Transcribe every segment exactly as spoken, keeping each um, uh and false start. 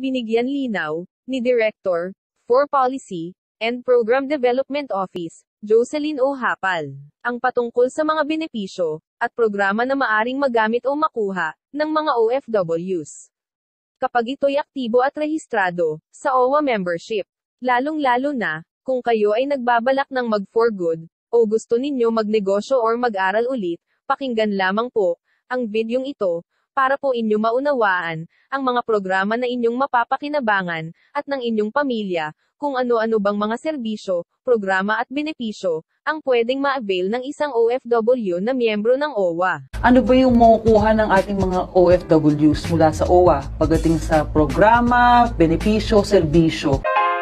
binigyan linaw ni Director for Policy and Program Development Office, Jocelyn O. Hapal, ang patungkol sa mga benepisyo at programa na maaring magamit o makuha ng mga O F Ws kapag ito'y aktibo at rehistrado sa O W A membership. Lalong-lalo na kung kayo ay nagbabalak ng mag-for good o gusto ninyo magnegosyo or mag-aral ulit, pakinggan lamang po ang videong ito para po inyo maunawaan ang mga programa na inyong mapapakinabangan at ng inyong pamilya, kung ano-ano bang mga serbisyo, programa at benepisyo ang pwedeng ma-avail ng isang O F W na miyembro ng O W A. Ano ba yung makukuha ng ating mga O F Ws mula sa O W A pagdating sa programa, benepisyo, serbisyo?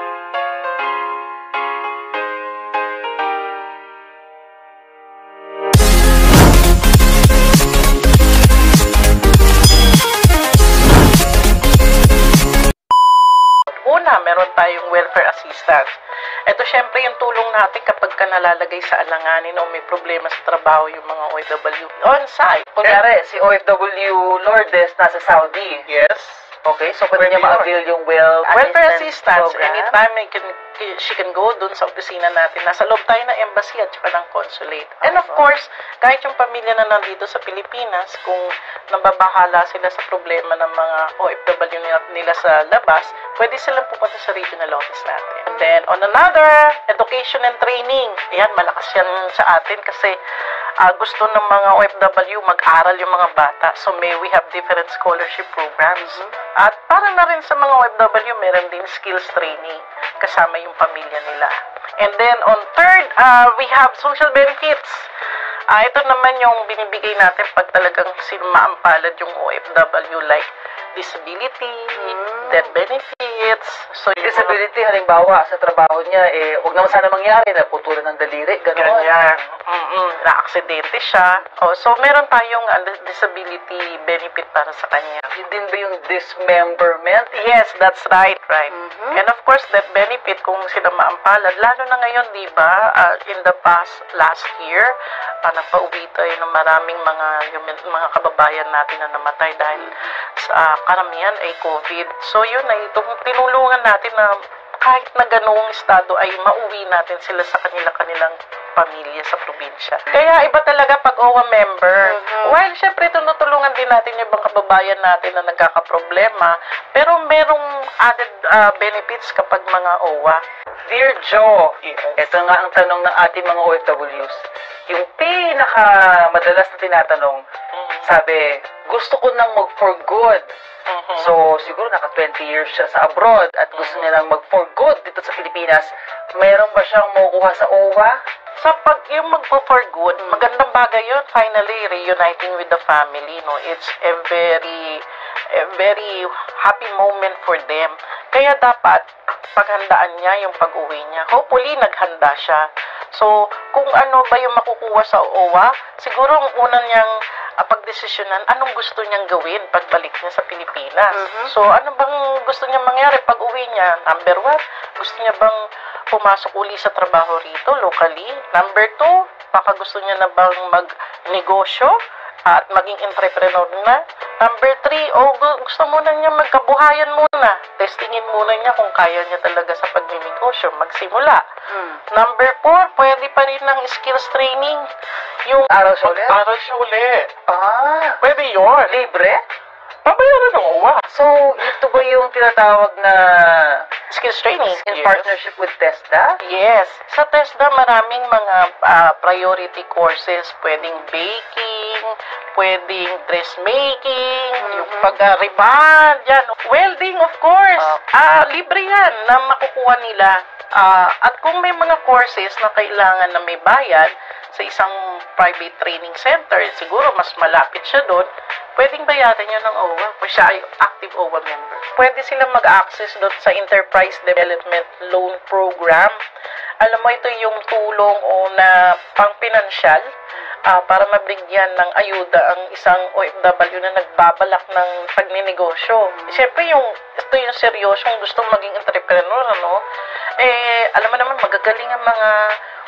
Una, meron tayong welfare assistance. Ito syempre yung tulong natin kapag ka nalalagay sa alanganin o may problema sa trabaho yung mga O F W on-site. Kunyari, si O F W Lourdes nasa Saudi. Yes. Okay, so pwede niya ma-avail yung well welfare assistance. program? Anytime I can, she can go dun sa opisina natin. Nasa loob tayo ng embassy at saka ng consulate. And of course, kahit yung pamilya na nandito sa Pilipinas, kung nababahala sila sa problema ng mga O F W nila sa labas, pwede silang pupunta sa regional office natin. And then, on another, education and training. Ayan, malakas yan sa atin kasi uh, gusto ng mga O F W mag-aral yung mga bata. So, may we have different scholarship programs. Mm-hmm. At para na rin sa mga O F W, meron din skills training kasama yung pamilya nila. And then, on third, uh, we have social benefits. Uh, ito naman yung binibigay natin pag talagang sinmaampalad yung O F W, like disability, mm. death benefits. So, Disability, mga, halimbawa, sa trabaho niya, eh, huwag naman sana mangyari na putulan ng daliri, gano'n. Ganyan. Mm-mm, na-aksidente siya. Oh, so, meron tayong uh, disability benefit para sa kanya. Yun din ba yung dismemberment? Yes, that's right, right. Mm-hmm. And of course, that benefit, kung sila maampalad, lalo na ngayon, di ba, uh, in the past, last year, uh, napauwi tayo ng maraming mga, yung, mga kababayan natin na namatay dahil sa uh, karamihan ay COVID. So, yun ay itong tinulungan natin na kahit na ganoong estado ay mauwi natin sila sa kanila-kanilang pamilya sa probinsya. Kaya iba talaga pag O W A member. Mm-hmm. While syempre tinutulungan din natin yung ibang kababayan natin na nagkakaproblema, pero merong added uh, benefits kapag mga O W A. Dear Joe, yes. Ito nga ang tanong ng ating mga O F Ws. Yung pinaka madalas na tinatanong, mm-hmm. sabi, gusto ko nang mag-for good. Mm-hmm. So, siguro naka twenty years siya sa abroad at gusto niya lang mag-for good dito sa Pilipinas. Mayroon ba siyang makukuha sa O W A? Sa pag yung mag-for good, magandang bagay yun. Finally, reuniting with the family. No? It's a very, a very happy moment for them. Kaya dapat, paghandaan niya yung pag-uwi niya. Hopefully, naghanda siya. So, kung ano ba yung makukuha sa O W A, siguro ang una niyang uh, pagdesisyonan, anong gusto niyang gawin pagbalik niya sa Pilipinas. Mm-hmm. So, ano bang gusto niya mangyari pag-uwi niya? Number one, gusto niya bang pumasok uli sa trabaho rito, locally? Number two, baka gusto niya na bang mag-negosyo at maging entrepreneur na? Number three, o oh, gusto muna niya magkabuhayan muna. Testingin muna niya kung kaya niya talaga sa pag-negosyo, magsimula. Hmm. Number four, pwede pa rin ng skills training. Yung aral siya ulit? Aral siya ulit. Ah, pwede yun. Libre? Pabayaran ng O W A. So, ito ba yung tinatawag na skills training? In Yes. partnership with TESDA? Yes. Sa TESDA, maraming mga uh, priority courses. Pwedeng baking, pwedeng dressmaking, mm-hmm. yung pag-reband, yan. Welding, of course. Uh, uh, libre yan na makukuha nila. Uh, at kung may mga courses na kailangan na may bayad sa isang private training center, siguro mas malapit siya doon, pwedeng bayaran niya ng O W A kung siya ay active O W A member. Pwede sila mag-access doon sa Enterprise Development Loan Program. Alam mo, ito yung tulong o na pang-pinansyal uh, para mabigyan ng ayuda ang isang O F W na nagbabalak ng pagninegosyo. Siyempre, yung, ito yung seryosyong gustong maging entrepreneur, ano? Eh, alam mo naman, magagaling ang mga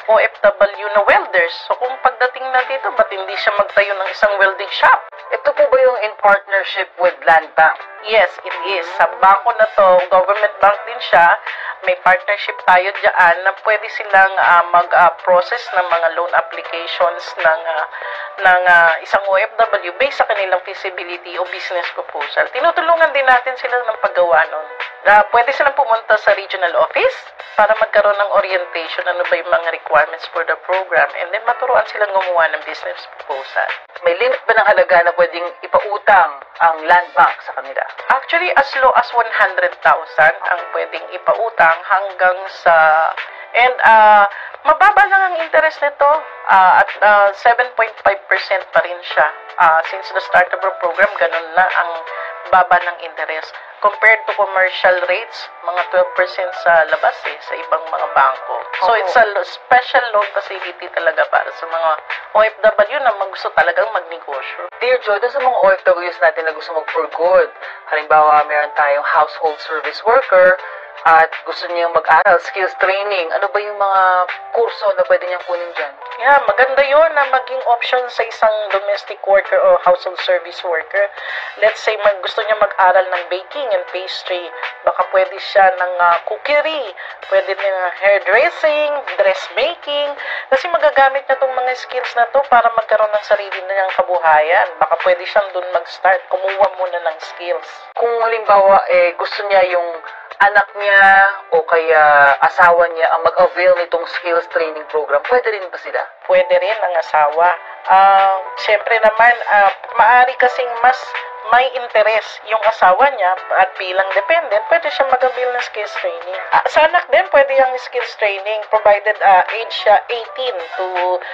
O F W na welders. So kung pagdating na dito, ba't hindi siya magtayo ng isang welding shop? Ito po ba yung in partnership with Land Bank? Yes, it is. Sa bangko na to, government bank din siya, may partnership tayo dyan na pwede silang uh, mag-process uh, ng mga loan applications ng, uh, ng uh, isang O F W based sa kanilang feasibility o business proposal. Tinutulungan din natin sila ng paggawa nun. Uh, pwede silang pumunta sa regional office para magkaroon ng orientation ano ba yung mga requirements for the program and then maturuan silang gumawa ng business proposal. May limit ba ng halaga na pwedeng ipautang ang Land Bank sa kanila? Actually, as low as one hundred thousand ang pwedeng ipautang hanggang sa... And uh, mababa lang ang interest nito uh, at uh, seven point five percent pa rin siya. Uh, since the start of our program, ganun na ang baba ng interest. Compared to commercial rates, mga twelve percent sa labas eh, sa ibang mga bangko. So, Oo. it's a special loan facility talaga para sa mga O F W na gusto talagang magnegosyo. Dear Joy, doon sa mga O F Ws natin na gusto mag-for good, halimbawa meron tayong household service worker at gusto niyang mag-aral, skills training, ano ba yung mga kurso na pwede niyang kunin dyan? Yeah, maganda yon na maging option sa isang domestic worker o household service worker. Let's say mag gusto niya mag-aral ng baking and pastry, baka pwede siya ng uh, cookery, pwede din ng hairdressing, dressmaking, kasi magagamit na itong mga skills na to para magkaroon ng sarili na niyang kabuhayan. Baka pwede siyang dun mag-start, kumuha muna ng skills. Kung halimbawa eh, gusto niya yung anak niya o kaya asawa niya ang mag-avail nitong skills training program, pwede rin ba sila? Pwede rin ang asawa. Uh, Siyempre naman, uh, maari kasing mas may interest yung asawa niya at bilang dependent, pwede siya mag-avail ng skills training. Uh, sa anak din, pwede yung skills training provided uh, age siya eighteen to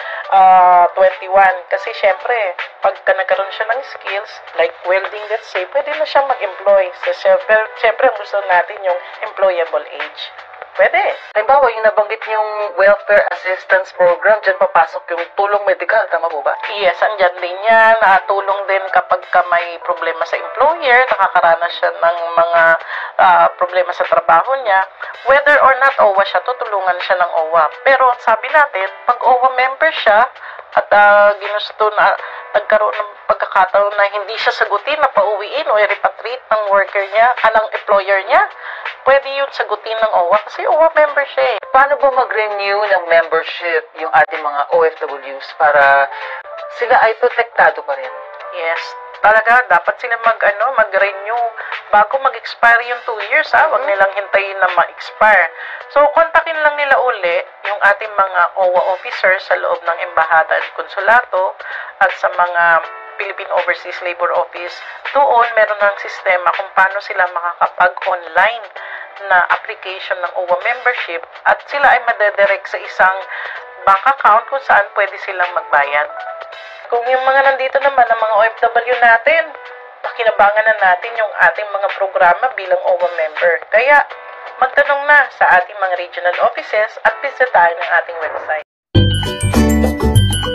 uh, twenty-one. Kasi syempre, pagka nagkaroon siya ng skills, like welding, let's say, pwede na siya mag-employ. So, syempre, syempre, ang gusto natin yung employable age. Pwede. Halimbawa, yung nabanggit yung welfare assistance program, dyan papasok yung tulong medical, tama po ba? Yes, andyan din yan. Uh, tulong din kapag ka may problema sa employer, nakakaranas siya ng mga uh, problema sa trabaho niya. Whether or not O W A siya, tutulungan siya ng O W A. Pero sabi natin, pag O W A member siya, at uh, ginusto na nagkaroon ng pagkakataon na hindi siya sagutin na pauwiin o i-repatriate ng worker niya, anong employer niya, pwede yun sagutin ng O W A kasi O W A member siya eh. Paano ba mag-renew ng membership yung ating mga O F Ws para sila ay protektado pa rin? Yes, talaga dapat sila mag ano, mag-renew bago mag-expire yung two years ha. Huwag nilang hintayin na ma-expire. So, kontakin lang nila uli yung ating mga O W A officers sa loob ng embahada at konsulato at sa mga Philippine Overseas Labor Office. Doon, meron ng sistema kung paano sila makakapag-online na application ng O W A membership at sila ay madedirect sa isang bank account kung saan pwede silang magbayad. Kung yung mga nandito naman, ang mga O F W natin, pakinabangan na natin yung ating mga programa bilang O W A member. Kaya, magtanong na sa ating mga regional offices at bisitahin ang ating website.